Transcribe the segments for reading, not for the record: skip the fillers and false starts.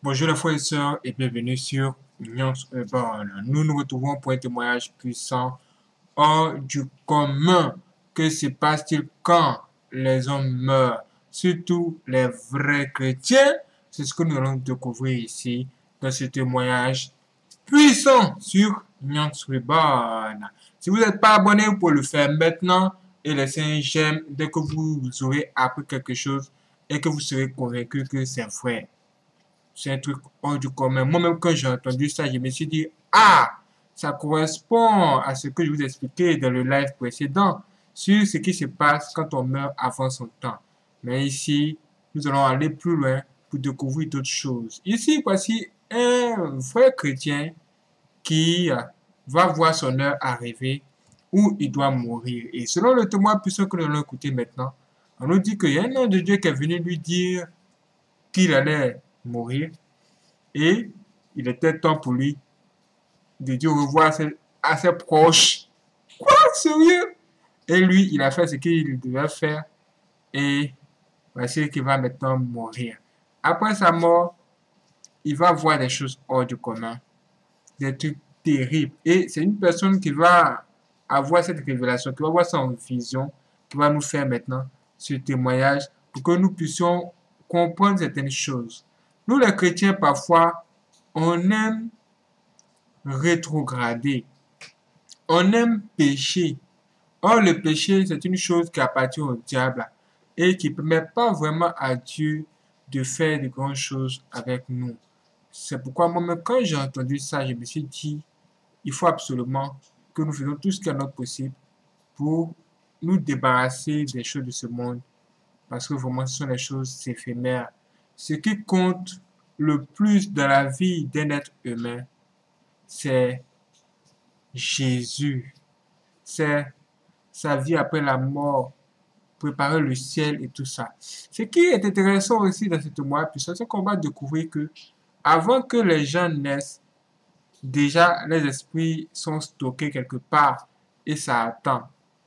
Bonjour les frères et sœurs et bienvenue sur Union Urbaine. Nous nous retrouvons pour un témoignage puissant hors du commun. Que se passe-t-il quand les hommes meurent? Surtout les vrais chrétiens. C'est ce que nous allons découvrir ici dans ce témoignage puissant sur Union Urbaine. Si vous n'êtes pas abonné, vous pouvez le faire maintenant et laisser un j'aime dès que vous aurez appris quelque chose et que vous serez convaincu que c'est vrai. C'est un truc hors du commun. Moi-même, quand j'ai entendu ça, je me suis dit, ah, ça correspond à ce que je vous expliquais dans le live précédent sur ce qui se passe quand on meurt avant son temps. Mais ici, nous allons aller plus loin pour découvrir d'autres choses. Ici, voici un vrai chrétien qui va voir son heure arriver où il doit mourir. Et selon le témoin puissant que nous allons écouter maintenant, on nous dit qu'il y a un homme de Dieu qui est venu lui dire qu'il allait mourir et il était temps pour lui de dire au revoir à ses proches. Quoi? Sérieux? Et lui, il a fait ce qu'il devait faire et voici qu'il va maintenant mourir. Après sa mort, il va voir des choses hors du commun, des trucs terribles. Et c'est une personne qui va avoir cette révélation, qui va voir ça en vision, qui va nous faire maintenant ce témoignage pour que nous puissions comprendre certaines choses. Nous, les chrétiens, parfois, on aime rétrograder, on aime pécher. Or, le péché, c'est une chose qui appartient au diable et qui ne permet pas vraiment à Dieu de faire de grandes choses avec nous. C'est pourquoi moi-même, quand j'ai entendu ça, je me suis dit, il faut absolument que nous faisons tout ce qui est notre possible pour nous débarrasser des choses de ce monde, parce que vraiment, ce sont des choses éphémères. Ce qui compte le plus dans la vie d'un être humain, c'est Jésus. C'est sa vie après la mort, préparer le ciel et tout ça. Ce qui est intéressant aussi dans cette mois, c'est qu'on va découvrir que avant que les gens naissent, déjà les esprits sont stockés quelque part et ça attend.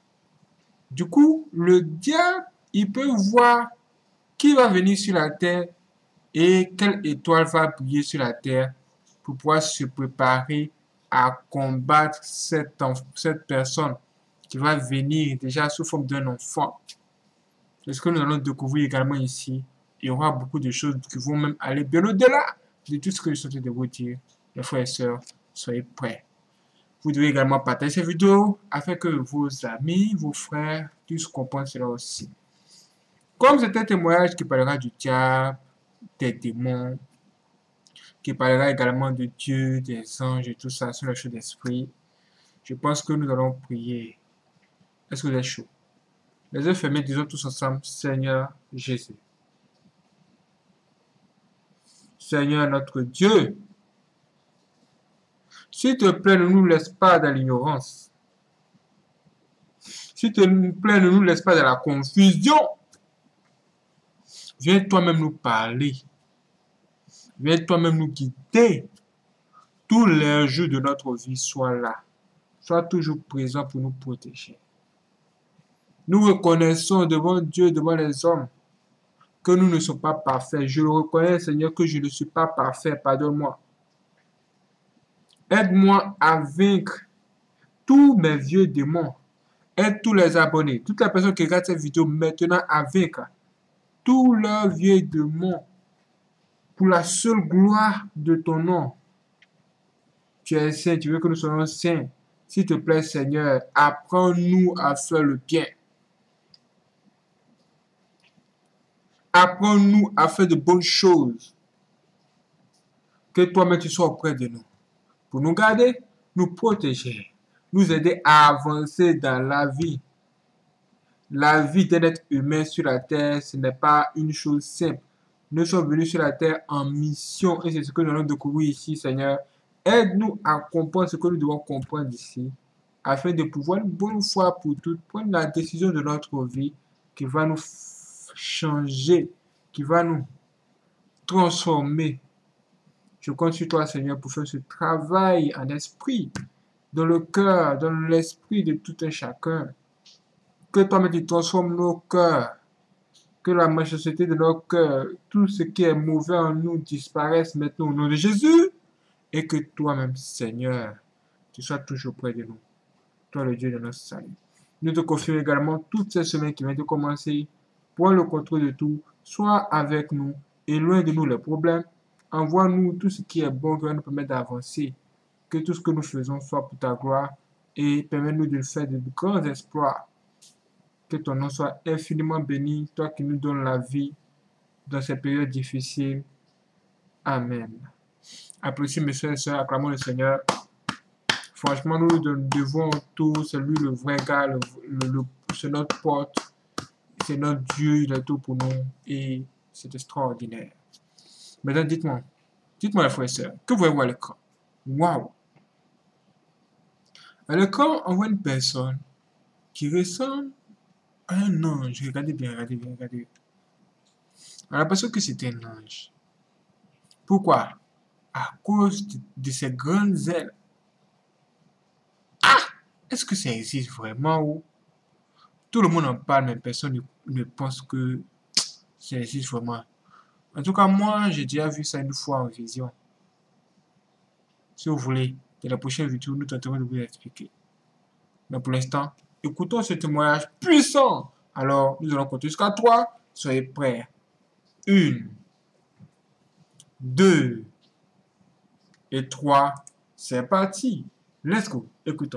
Du coup, le diable, il peut voir qui va venir sur la terre et quelle étoile va briller sur la terre pour pouvoir se préparer à combattre cette personne qui va venir déjà sous forme d'un enfant. C'est ce que nous allons découvrir également ici. Il y aura beaucoup de choses qui vont même aller bien au-delà de tout ce que je suis en train de vous dire. Mes frères et sœurs, soyez prêts. Vous devez également partager cette vidéo afin que vos amis, vos frères puissent comprendre cela aussi. Comme c'est un témoignage qui parlera du diable, des démons, qui parlera également de Dieu, des anges et tout ça sur les choses d'esprit, je pense que nous allons prier. Est-ce que vous êtes chaud? Les yeux fermés, disons tous ensemble, Seigneur Jésus. Seigneur notre Dieu, s'il te plaît, ne nous laisse pas dans l'ignorance. S'il te plaît, ne nous laisse pas dans la confusion. Viens toi-même nous parler. Viens toi-même nous guider. Tous les jours de notre vie, sois là. Sois toujours présent pour nous protéger. Nous reconnaissons devant Dieu, devant les hommes, que nous ne sommes pas parfaits. Je le reconnais, Seigneur, que je ne suis pas parfait. Pardonne-moi. Aide-moi à vaincre tous mes vieux démons. Aide tous les abonnés, toutes les personnes qui regardent cette vidéo maintenant à vaincre tous leurs vieux démons pour la seule gloire de ton nom. Tu es saint, tu veux que nous soyons saints. S'il te plaît, Seigneur, apprends-nous à faire le bien. Apprends-nous à faire de bonnes choses. Que toi-même tu sois auprès de nous. Pour nous garder, nous protéger, nous aider à avancer dans la vie. La vie d'un être humain sur la terre, ce n'est pas une chose simple. Nous sommes venus sur la terre en mission et c'est ce que nous allons découvrir ici, Seigneur. Aide-nous à comprendre ce que nous devons comprendre ici, afin de pouvoir, une bonne fois pour toutes, prendre la décision de notre vie qui va nous changer, qui va nous transformer. Je compte sur toi, Seigneur, pour faire ce travail en esprit, dans le cœur, dans l'esprit de tout un chacun. Que toi-même tu transformes nos cœurs que la méchanceté de nos cœurs, tout ce qui est mauvais en nous disparaisse maintenant au nom de Jésus, et que toi-même, Seigneur, tu sois toujours près de nous, toi le Dieu de notre salut. Nous te confions également toutes ces semaines qui viennent de commencer, prends le contrôle de tout, sois avec nous, éloigne de nous les problèmes, envoie-nous tout ce qui est bon qui va nous permettre d'avancer, que tout ce que nous faisons soit pour ta gloire, et permets-nous de faire de grands exploits. Que ton nom soit infiniment béni, toi qui nous donnes la vie dans ces périodes difficiles. Amen. Applaudissez mes soeurs et sœurs, acclamons le Seigneur. Franchement, nous devons tout, c'est lui le vrai gars, c'est notre porte, c'est notre Dieu, il est tout pour nous et c'est extraordinaire. Maintenant, dites-moi les frères et sœurs, que voyez-vous à l'écran? Waouh! À l'écran, on voit une personne qui ressemble à un ange. Regardez bien, regardez bien, regardez bien. On a l'impression que c'est un ange. Pourquoi? À cause de ses grandes ailes. Est-ce que ça existe vraiment ou tout le monde en parle, mais personne ne pense que ça existe vraiment? En tout cas, moi, j'ai déjà vu ça une fois en vision. Si vous voulez, dans la prochaine vidéo, nous tenterons de vous expliquer. Mais pour l'instant, écoutons ce témoignage puissant. Alors, nous allons compter jusqu'à 3. Soyez prêts. 1, 2 et 3. C'est parti. Let's go. Écoutons.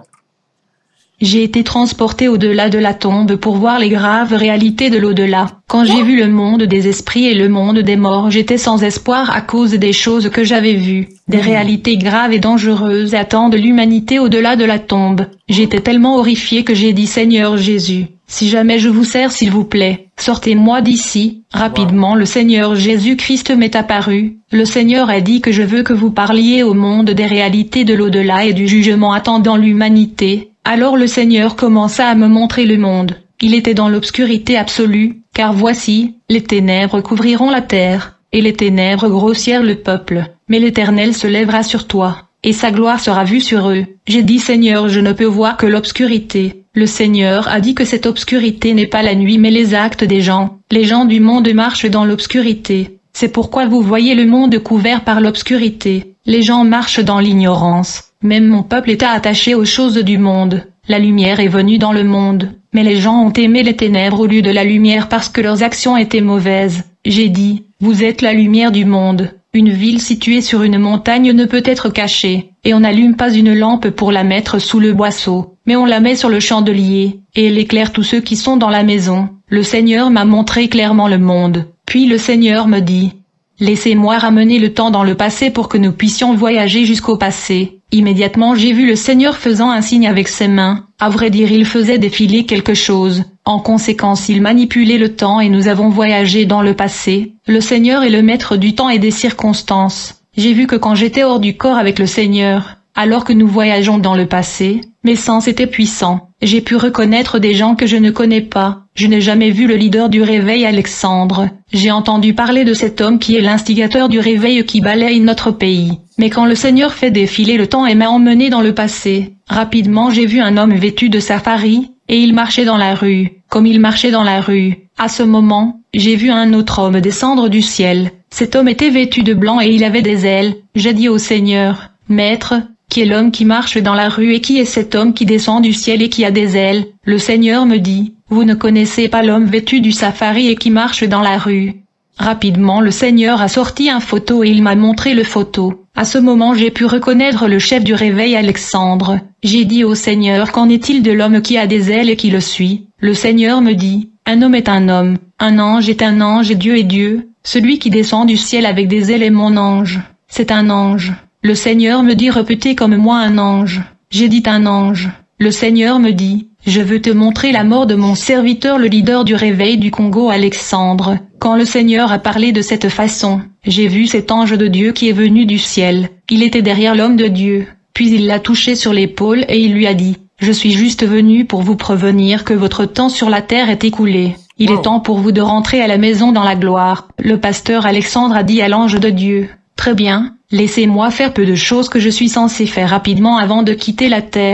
J'ai été transporté au-delà de la tombe pour voir les graves réalités de l'au-delà. Quand j'ai vu le monde des esprits et le monde des morts, j'étais sans espoir à cause des choses que j'avais vues. Des réalités graves et dangereuses attendent l'humanité au-delà de la tombe. J'étais tellement horrifié que j'ai dit Seigneur Jésus, si jamais je vous sers s'il vous plaît, sortez-moi d'ici. Rapidement le Seigneur Jésus-Christ m'est apparu. Le Seigneur a dit que je veux que vous parliez au monde des réalités de l'au-delà et du jugement attendant l'humanité. Alors le Seigneur commença à me montrer le monde. Il était dans l'obscurité absolue, car voici, les ténèbres couvriront la terre, et les ténèbres grossirent le peuple. Mais l'Éternel se lèvera sur toi, et sa gloire sera vue sur eux. J'ai dit Seigneur, je ne peux voir que l'obscurité. Le Seigneur a dit que cette obscurité n'est pas la nuit mais les actes des gens. Les gens du monde marchent dans l'obscurité. C'est pourquoi vous voyez le monde couvert par l'obscurité. Les gens marchent dans l'ignorance. Même mon peuple était attaché aux choses du monde. La lumière est venue dans le monde, mais les gens ont aimé les ténèbres au lieu de la lumière parce que leurs actions étaient mauvaises. J'ai dit, vous êtes la lumière du monde. Une ville située sur une montagne ne peut être cachée, et on n'allume pas une lampe pour la mettre sous le boisseau, mais on la met sur le chandelier, et elle éclaire tous ceux qui sont dans la maison. Le Seigneur m'a montré clairement le monde. Puis le Seigneur me dit, laissez-moi ramener le temps dans le passé pour que nous puissions voyager jusqu'au passé. Immédiatement j'ai vu le Seigneur faisant un signe avec ses mains. À vrai dire, il faisait défiler quelque chose. En conséquence, il manipulait le temps et nous avons voyagé dans le passé. Le Seigneur est le maître du temps et des circonstances. J'ai vu que quand j'étais hors du corps avec le Seigneur, alors que nous voyageons dans le passé, mes sens étaient puissants. J'ai pu reconnaître des gens que je ne connais pas. Je n'ai jamais vu le leader du réveil Alexandre. J'ai entendu parler de cet homme qui est l'instigateur du réveil qui balaye notre pays. Mais quand le Seigneur fait défiler le temps et m'a emmené dans le passé, rapidement j'ai vu un homme vêtu de safari, et il marchait dans la rue. Comme il marchait dans la rue, à ce moment, j'ai vu un autre homme descendre du ciel. Cet homme était vêtu de blanc et il avait des ailes. J'ai dit au Seigneur, Maître, qui est l'homme qui marche dans la rue et qui est cet homme qui descend du ciel et qui a des ailes? Le Seigneur me dit, vous ne connaissez pas l'homme vêtu du safari et qui marche dans la rue. Rapidement le Seigneur a sorti un photo et il m'a montré le photo. À ce moment j'ai pu reconnaître le chef du réveil Alexandre. J'ai dit au Seigneur, qu'en est-il de l'homme qui a des ailes et qui le suit? Le Seigneur me dit, un homme est un homme, un ange est un ange et Dieu est Dieu. Celui qui descend du ciel avec des ailes est mon ange. C'est un ange. Le Seigneur me dit répétez comme moi un ange. J'ai dit un ange. Le Seigneur me dit, je veux te montrer la mort de mon serviteur le leader du réveil du Congo Alexandre. Quand le Seigneur a parlé de cette façon, j'ai vu cet ange de Dieu qui est venu du ciel. Il était derrière l'homme de Dieu. Puis il l'a touché sur l'épaule et il lui a dit, je suis juste venu pour vous prévenir que votre temps sur la terre est écoulé. Il est temps pour vous de rentrer à la maison dans la gloire. Le pasteur Alexandre a dit à l'ange de Dieu, très bien, laissez-moi faire peu de choses que je suis censé faire rapidement avant de quitter la terre.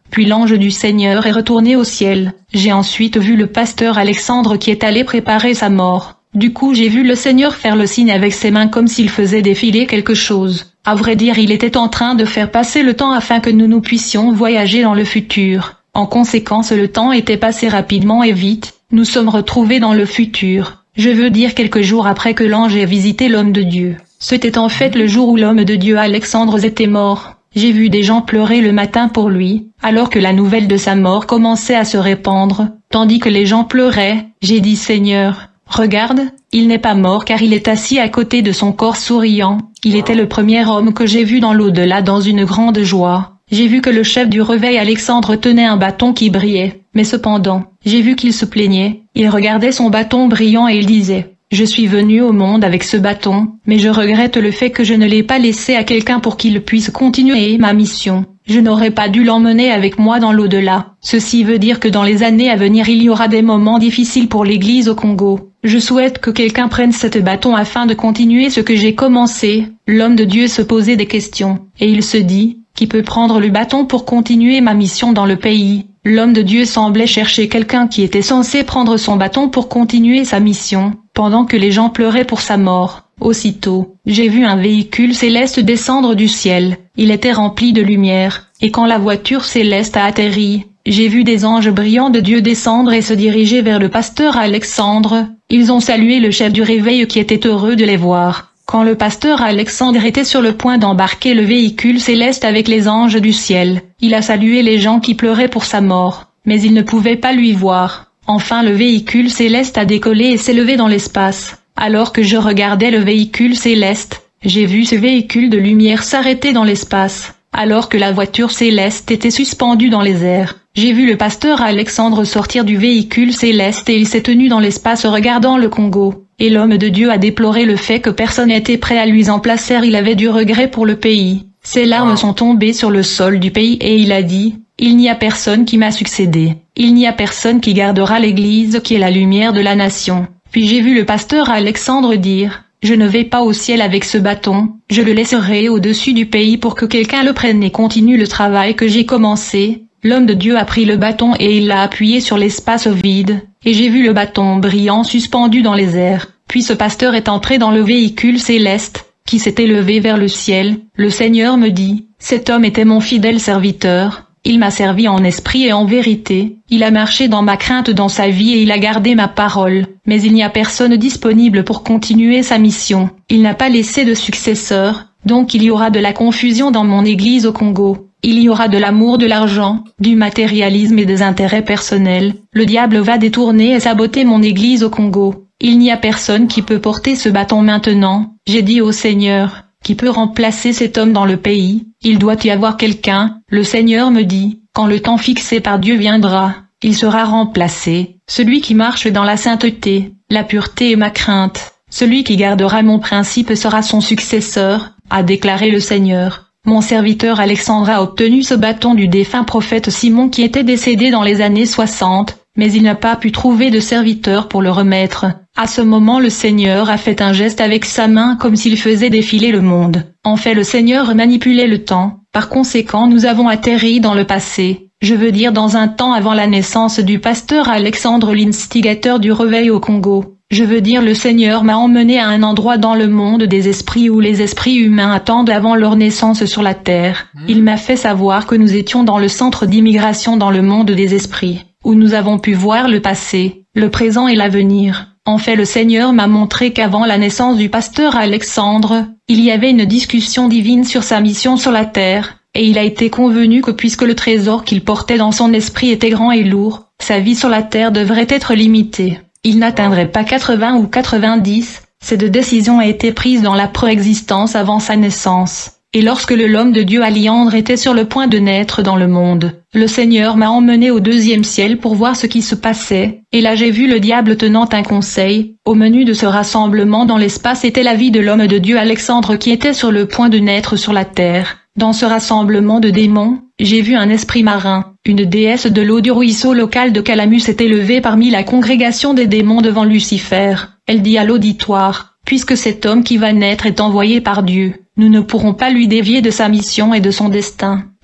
puis l'ange du Seigneur est retourné au ciel. J'ai ensuite vu le pasteur Alexandre qui est allé préparer sa mort. Du coup j'ai vu le Seigneur faire le signe avec ses mains comme s'il faisait défiler quelque chose. À vrai dire il était en train de faire passer le temps afin que nous puissions voyager dans le futur. En conséquence le temps était passé rapidement et vite, nous sommes retrouvés dans le futur. Je veux dire quelques jours après que l'ange ait visité l'homme de Dieu. C'était en fait le jour où l'homme de Dieu Alexandre était mort. J'ai vu des gens pleurer le matin pour lui, alors que la nouvelle de sa mort commençait à se répandre. Tandis que les gens pleuraient, j'ai dit Seigneur, regarde, il n'est pas mort car il est assis à côté de son corps souriant. Il était le premier homme que j'ai vu dans l'au-delà dans une grande joie. J'ai vu que le chef du réveil Alexandre tenait un bâton qui brillait, mais cependant, j'ai vu qu'il se plaignait. Il regardait son bâton brillant et il disait « Je suis venu au monde avec ce bâton, mais je regrette le fait que je ne l'ai pas laissé à quelqu'un pour qu'il puisse continuer ma mission. Je n'aurais pas dû l'emmener avec moi dans l'au-delà. Ceci veut dire que dans les années à venir il y aura des moments difficiles pour l'Église au Congo. Je souhaite que quelqu'un prenne cette bâton afin de continuer ce que j'ai commencé. » L'homme de Dieu se posait des questions, et il se dit « Qui peut prendre le bâton pour continuer ma mission dans le pays ?» L'homme de Dieu semblait chercher quelqu'un qui était censé prendre son bâton pour continuer sa mission, pendant que les gens pleuraient pour sa mort. Aussitôt, j'ai vu un véhicule céleste descendre du ciel. Il était rempli de lumière, et quand la voiture céleste a atterri, j'ai vu des anges brillants de Dieu descendre et se diriger vers le pasteur Alexandre. Ils ont salué le chef du réveil qui était heureux de les voir. Quand le pasteur Alexandre était sur le point d'embarquer le véhicule céleste avec les anges du ciel, il a salué les gens qui pleuraient pour sa mort, mais ils ne pouvaient pas lui voir. Enfin le véhicule céleste a décollé et s'est levé dans l'espace. Alors que je regardais le véhicule céleste, j'ai vu ce véhicule de lumière s'arrêter dans l'espace. Alors que la voiture céleste était suspendue dans les airs, j'ai vu le pasteur Alexandre sortir du véhicule céleste et il s'est tenu dans l'espace regardant le Congo. Et l'homme de Dieu a déploré le fait que personne n'était prêt à lui emplacer, il avait du regret pour le pays. Ses larmes sont tombées sur le sol du pays et il a dit, « Il n'y a personne qui m'a succédé. Il n'y a personne qui gardera l'Église qui est la lumière de la nation. » Puis j'ai vu le pasteur Alexandre dire, « Je ne vais pas au ciel avec ce bâton, je le laisserai au-dessus du pays pour que quelqu'un le prenne et continue le travail que j'ai commencé. » L'homme de Dieu a pris le bâton et il l'a appuyé sur l'espace vide, et j'ai vu le bâton brillant suspendu dans les airs. Puis ce pasteur est entré dans le véhicule céleste, qui s'est élevé vers le ciel. Le Seigneur me dit, « Cet homme était mon fidèle serviteur. Il m'a servi en esprit et en vérité. Il a marché dans ma crainte dans sa vie et il a gardé ma parole. Mais il n'y a personne disponible pour continuer sa mission. Il n'a pas laissé de successeur, donc il y aura de la confusion dans mon Église au Congo. Il y aura de l'amour de l'argent, du matérialisme et des intérêts personnels. Le diable va détourner et saboter mon Église au Congo. Il n'y a personne qui peut porter ce bâton maintenant. J'ai dit au Seigneur, qui peut remplacer cet homme dans le pays? Il doit y avoir quelqu'un. Le Seigneur me dit, quand le temps fixé par Dieu viendra, il sera remplacé. Celui qui marche dans la sainteté, la pureté et ma crainte. Celui qui gardera mon principe sera son successeur, a déclaré le Seigneur. Mon serviteur Alexandre a obtenu ce bâton du défunt prophète Simon qui était décédé dans les années 60, mais il n'a pas pu trouver de serviteur pour le remettre. À ce moment le Seigneur a fait un geste avec sa main comme s'il faisait défiler le monde. En fait le Seigneur manipulait le temps, par conséquent nous avons atterri dans le passé. Je veux dire dans un temps avant la naissance du pasteur Alexandre l'instigateur du réveil au Congo. Je veux dire le Seigneur m'a emmené à un endroit dans le monde des esprits où les esprits humains attendent avant leur naissance sur la terre. Il m'a fait savoir que nous étions dans le centre d'immigration dans le monde des esprits, où nous avons pu voir le passé, le présent et l'avenir. En fait le Seigneur m'a montré qu'avant la naissance du pasteur Alexandre, il y avait une discussion divine sur sa mission sur la terre, et il a été convenu que puisque le trésor qu'il portait dans son esprit était grand et lourd, sa vie sur la terre devrait être limitée. Il n'atteindrait pas 80 ou 90, cette décision a été prise dans la préexistence avant sa naissance. Et lorsque l'homme de Dieu Alexandre était sur le point de naître dans le monde, le Seigneur m'a emmené au 2e ciel pour voir ce qui se passait, et là j'ai vu le diable tenant un conseil. Au menu de ce rassemblement dans l'espace était la vie de l'homme de Dieu Alexandre qui était sur le point de naître sur la terre. Dans ce rassemblement de démons, j'ai vu un esprit marin, une déesse de l'eau du ruisseau local de Calamus s'est élevée parmi la congrégation des démons devant Lucifer. Elle dit à l'auditoire, « Puisque cet homme qui va naître est envoyé par Dieu, nous ne pourrons pas lui dévier de sa mission et de son destin.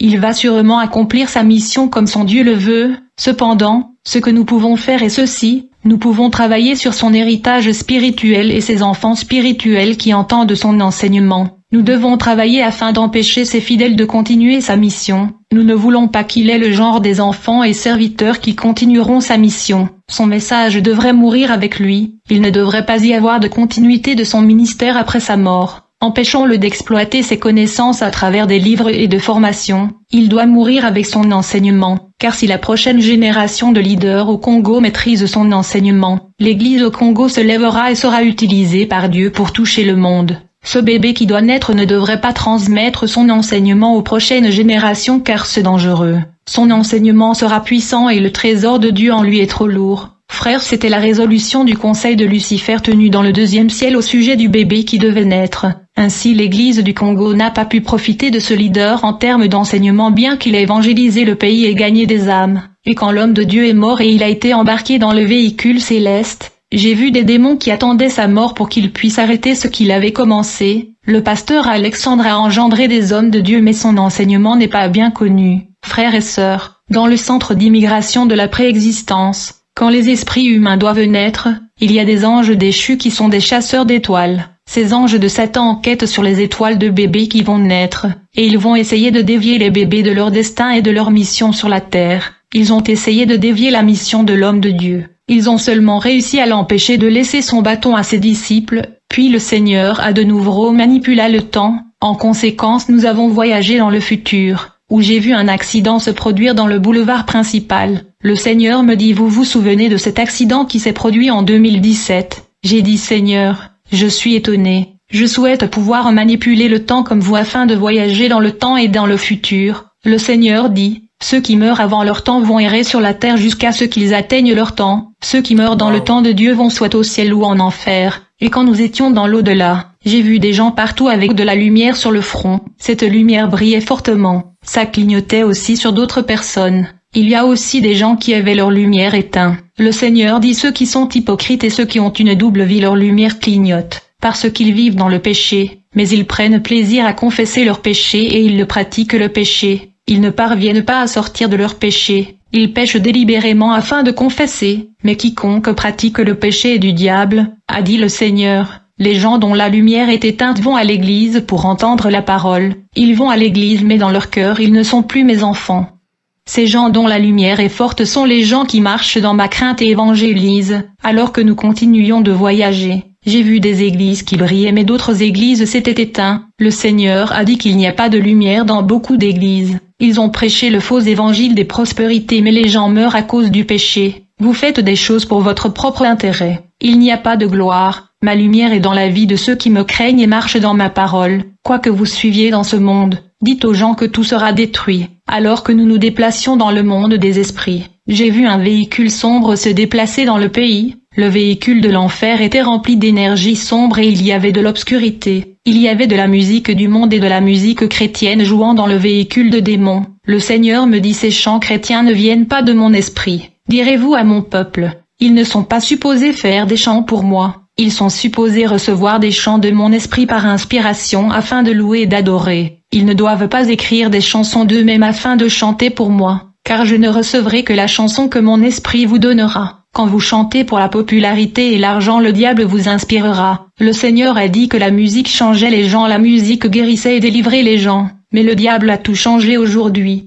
il va sûrement accomplir sa mission comme son Dieu le veut. Cependant, ce que nous pouvons faire est ceci, nous pouvons travailler sur son héritage spirituel et ses enfants spirituels qui entendent son enseignement. Nous devons travailler afin d'empêcher ses fidèles de continuer sa mission. Nous ne voulons pas qu'il ait le genre des enfants et serviteurs qui continueront sa mission. Son message devrait mourir avec lui. Il ne devrait pas y avoir de continuité de son ministère après sa mort. Empêchons-le d'exploiter ses connaissances à travers des livres et de formations. Il doit mourir avec son enseignement, car si la prochaine génération de leaders au Congo maîtrise son enseignement, l'Église au Congo se lèvera et sera utilisée par Dieu pour toucher le monde. Ce bébé qui doit naître ne devrait pas transmettre son enseignement aux prochaines générations car c'est dangereux. Son enseignement sera puissant et le trésor de Dieu en lui est trop lourd. Frères, c'était la résolution du conseil de Lucifer tenue dans le deuxième ciel au sujet du bébé qui devait naître. Ainsi l'Église du Congo n'a pas pu profiter de ce leader en termes d'enseignement bien qu'il ait évangélisé le pays et gagné des âmes. Et quand l'homme de Dieu est mort et il a été embarqué dans le véhicule céleste, j'ai vu des démons qui attendaient sa mort pour qu'il puisse arrêter ce qu'il avait commencé. Le pasteur Alexandre a engendré des hommes de Dieu mais son enseignement n'est pas bien connu. Frères et sœurs, dans le centre d'immigration de la préexistence, quand les esprits humains doivent naître, il y a des anges déchus qui sont des chasseurs d'étoiles. Ces anges de Satan enquêtent sur les étoiles de bébés qui vont naître, et ils vont essayer de dévier les bébés de leur destin et de leur mission sur la terre. Ils ont essayé de dévier la mission de l'homme de Dieu. Ils ont seulement réussi à l'empêcher de laisser son bâton à ses disciples, puis le Seigneur a de nouveau manipulé le temps. En conséquence, nous avons voyagé dans le futur, où j'ai vu un accident se produire dans le boulevard principal. Le Seigneur me dit: vous vous souvenez de cet accident qui s'est produit en 2017? J'ai dit: Seigneur, je suis étonné. Je souhaite pouvoir manipuler le temps comme vous afin de voyager dans le temps et dans le futur. Le Seigneur dit: ceux qui meurent avant leur temps vont errer sur la terre jusqu'à ce qu'ils atteignent leur temps. Ceux qui meurent dans le temps de Dieu vont soit au ciel ou en enfer. Et quand nous étions dans l'au-delà, j'ai vu des gens partout avec de la lumière sur le front. Cette lumière brillait fortement. Ça clignotait aussi sur d'autres personnes. Il y a aussi des gens qui avaient leur lumière éteinte. Le Seigneur dit: ceux qui sont hypocrites et ceux qui ont une double vie, leur lumière clignote, parce qu'ils vivent dans le péché, mais ils prennent plaisir à confesser leur péché et ils le pratiquent le péché. Ils ne parviennent pas à sortir de leur péché. Ils pêchent délibérément afin de confesser, mais quiconque pratique le péché est du diable, a dit le Seigneur. Les gens dont la lumière est éteinte vont à l'église pour entendre la parole. Ils vont à l'église mais dans leur cœur ils ne sont plus mes enfants. Ces gens dont la lumière est forte sont les gens qui marchent dans ma crainte et évangélisent, alors que nous continuions de voyager. J'ai vu des églises qui brillaient mais d'autres églises s'étaient éteintes. Le Seigneur a dit qu'il n'y a pas de lumière dans beaucoup d'églises. Ils ont prêché le faux évangile des prospérités mais les gens meurent à cause du péché. Vous faites des choses pour votre propre intérêt. Il n'y a pas de gloire. Ma lumière est dans la vie de ceux qui me craignent et marchent dans ma parole. Quoi que vous suiviez dans ce monde, dites aux gens que tout sera détruit, alors que nous nous déplacions dans le monde des esprits. J'ai vu un véhicule sombre se déplacer dans le pays. Le véhicule de l'enfer était rempli d'énergie sombre et il y avait de l'obscurité. Il y avait de la musique du monde et de la musique chrétienne jouant dans le véhicule de démons. Le Seigneur me dit: ces chants chrétiens ne viennent pas de mon esprit. Direz-vous à mon peuple, ils ne sont pas supposés faire des chants pour moi. Ils sont supposés recevoir des chants de mon esprit par inspiration afin de louer et d'adorer. Ils ne doivent pas écrire des chansons d'eux-mêmes afin de chanter pour moi, car je ne recevrai que la chanson que mon esprit vous donnera. Quand vous chantez pour la popularité et l'argent, le diable vous inspirera. Le Seigneur a dit que la musique changeait les gens, la musique guérissait et délivrait les gens. Mais le diable a tout changé aujourd'hui.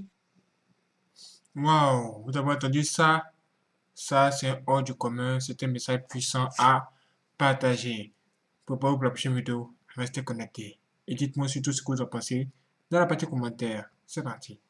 Wow, vous avez entendu ça? Ça, c'est hors du commun. C'est un message puissant à partager. Préparez-vous pour la prochaine vidéo. Restez connectés. Et dites-moi surtout ce que vous en pensez dans la partie commentaire. C'est parti.